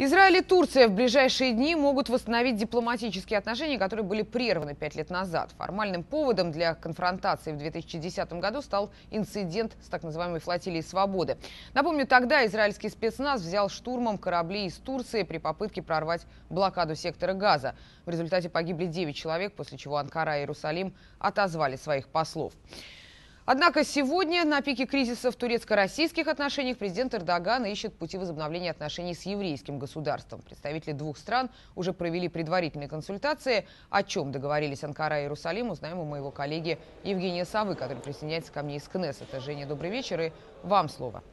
Израиль и Турция в ближайшие дни могут восстановить дипломатические отношения, которые были прерваны 5 лет назад. Формальным поводом для конфронтации в 2010 году стал инцидент с так называемой флотилией «Свободы». Напомню, тогда израильский спецназ взял штурмом корабли из Турции при попытке прорвать блокаду сектора Газа. В результате погибли 9 человек, после чего Анкара и Иерусалим отозвали своих послов. Однако сегодня, на пике кризиса в турецко-российских отношениях, президент Эрдоган ищет пути возобновления отношений с еврейским государством. Представители двух стран уже провели предварительные консультации. О чем договорились Анкара и Иерусалим, узнаем у моего коллеги Евгения Савы, который присоединяется ко мне из Кнессета. Женя, добрый вечер, и вам слово.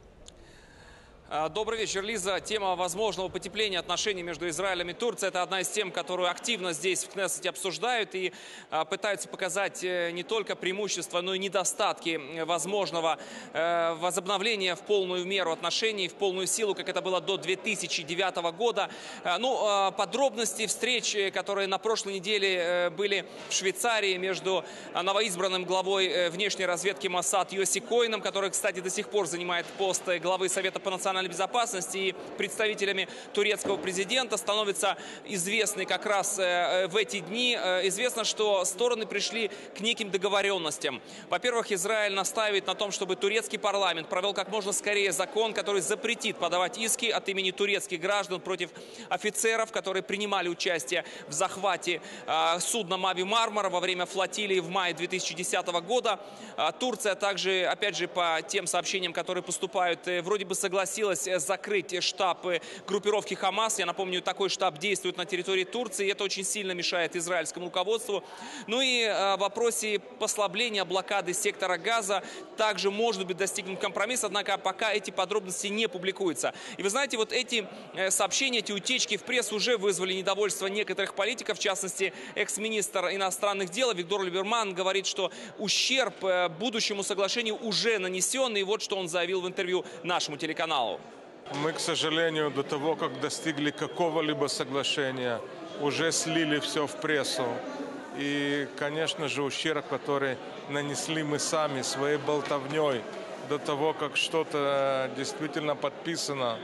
Добрый вечер, Лиза. Тема возможного потепления отношений между Израилем и Турцией – это одна из тем, которую активно здесь в Кнессете обсуждают и пытаются показать не только преимущества, но и недостатки возможного возобновления в полную меру отношений, в полную силу, как это было до 2009 года. Подробности встреч, которые на прошлой неделе были в Швейцарии между новоизбранным главой внешней разведки Моссад Йоси Коэном, который, кстати, до сих пор занимает пост главы Совета по национальной безопасности, и представителями турецкого президента, становятся известны как раз в эти дни. Известно, что стороны пришли к неким договоренностям. Во-первых, Израиль настаивает на том, чтобы турецкий парламент провел как можно скорее закон, который запретит подавать иски от имени турецких граждан против офицеров, которые принимали участие в захвате судна «Мави Мармара» во время флотилии в мае 2010 года. Турция также, опять же, по тем сообщениям, которые поступают, вроде бы согласилась закрыть штаб группировки «Хамас». Я напомню, такой штаб действует на территории Турции, и это очень сильно мешает израильскому руководству. Ну и в вопросе послабления блокады сектора Газа также может быть достигнут компромисс, однако пока эти подробности не публикуются. И вы знаете, вот эти сообщения, эти утечки в прессу уже вызвали недовольство некоторых политиков, в частности, экс-министр иностранных дел Авигдор Либерман говорит, что ущерб будущему соглашению уже нанесен, и вот что он заявил в интервью нашему телеканалу. Мы, к сожалению, до того, как достигли какого-либо соглашения, уже слили все в прессу. И, конечно же, ущерб, который нанесли мы сами своей болтовней до того, как что-то действительно подписано,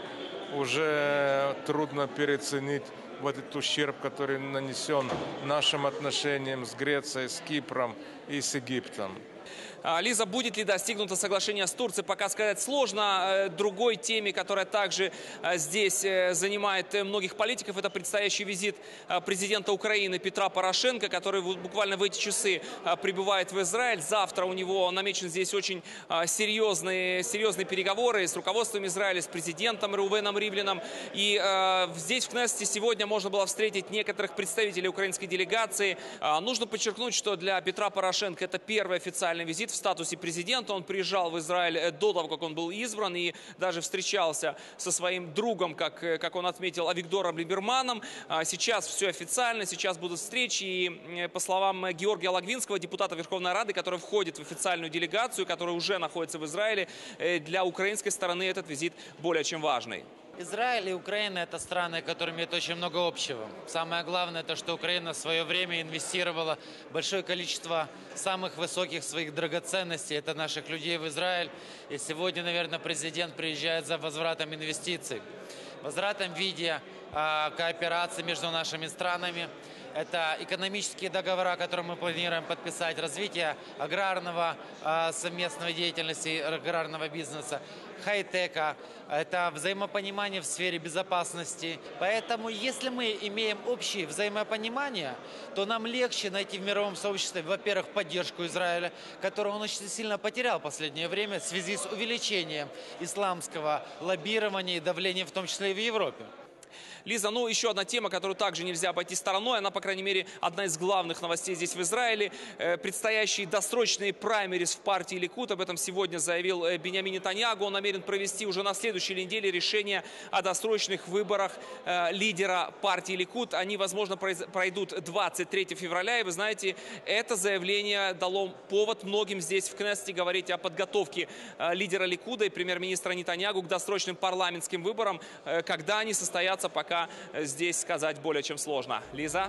уже трудно переоценить вот этот ущерб, который нанесен нашим отношениям с Грецией, с Кипром и с Египтом. Лиза, будет ли достигнуто соглашение с Турцией, пока сказать сложно. Другой теме, которая также здесь занимает многих политиков, это предстоящий визит президента Украины Петра Порошенко, который буквально в эти часы прибывает в Израиль. Завтра у него намечены здесь очень серьезные переговоры с руководством Израиля, с президентом Реувеном Ривлином. И здесь в Кнессете сегодня можно было встретить некоторых представителей украинской делегации. Нужно подчеркнуть, что для Петра Порошенко это первый официальный визит в статусе президента. Он приезжал в Израиль до того, как он был избран, и даже встречался со своим другом, как он отметил, Авигдором Либерманом. Сейчас все официально, сейчас будут встречи, и по словам Георгия Логвинского, депутата Верховной Рады, который входит в официальную делегацию, которая уже находится в Израиле, для украинской стороны этот визит более чем важный. Израиль и Украина – это страны, которыми имеют очень много общего. Самое главное, то, что Украина в свое время инвестировала большое количество самых высоких своих драгоценностей. Это наших людей в Израиль. И сегодня, наверное, президент приезжает за возвратом инвестиций. Возвратом в виде кооперации между нашими странами. Это экономические договора, которые мы планируем подписать, развитие аграрного совместной деятельности, аграрного бизнеса, хай-тека, это взаимопонимание в сфере безопасности. Поэтому, если мы имеем общее взаимопонимание, то нам легче найти в мировом сообществе, во-первых, поддержку Израиля, которого он очень сильно потерял в последнее время в связи с увеличением исламского лоббирования и давления, в том числе и в Европе. Лиза, ну еще одна тема, которую также нельзя обойти стороной, она, по крайней мере, одна из главных новостей здесь в Израиле. Предстоящие досрочные праймерис в партии Ликуд, об этом сегодня заявил Биньямин Нетаньяху. Он намерен провести уже на следующей неделе решение о досрочных выборах лидера партии Ликуд. Они, возможно, пройдут 23 февраля, и вы знаете, это заявление дало повод многим здесь в Кнессете говорить о подготовке лидера Ликуда и премьер-министра Нетаньяху к досрочным парламентским выборам. Когда они состоятся, пока здесь сказать более чем сложно. Лиза?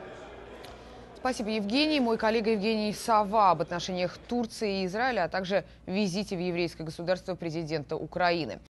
Спасибо, Евгений. Мой коллега Евгений Сава об отношениях Турции и Израиля, а также визите в еврейское государство президента Украины.